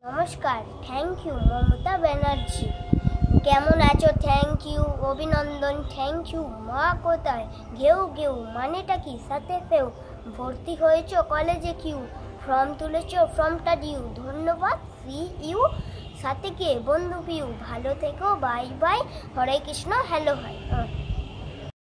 নমস্কার, thank you Mamata Banerjee. কেমন আছো? Thank you. অভিনন্দন, থ্যাংক ইউ। মা কোথায়? ঘেউ ঘেউ মানেটা কি? সাথে ফেউ। ভর্তি হয়েছো কলেজে কিউ। ফর্ম তুলেছো, ফর্মটা দিউ। ধন্যবাদ, সি ইউ। সাথে কে? বন্ধু পিউ। ভালো থেকো, bye bye. Hare Krishna, hello high.